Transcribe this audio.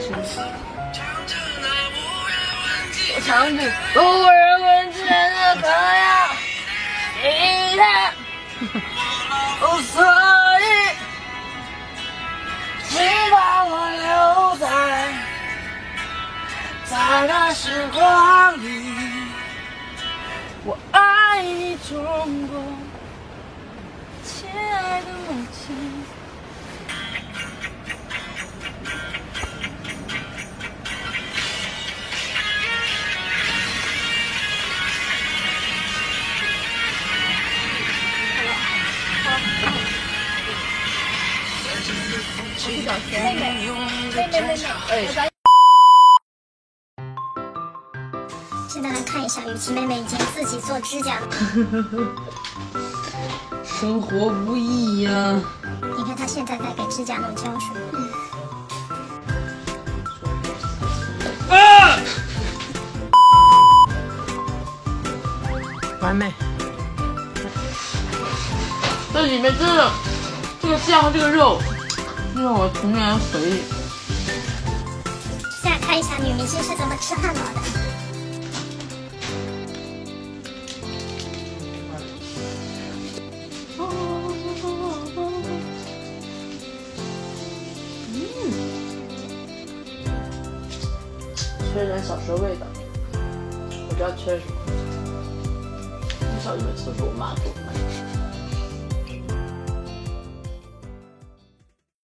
生气。我唱着无人问津的歌谣，一叹，所以请把我留在那时光里。我爱你，中国，亲爱的母亲。妹， 现在来看一下，雨琦妹妹已经自己做指甲了。 生活不易呀。 你看她现在在给指甲弄胶水。 完美。这里面真的，这个酱和这个肉，让我童年的回忆。 现在看一下女明星是怎么吃汉堡的。 缺点小时候味道，我知道缺什么。从小就没厕所，我妈做。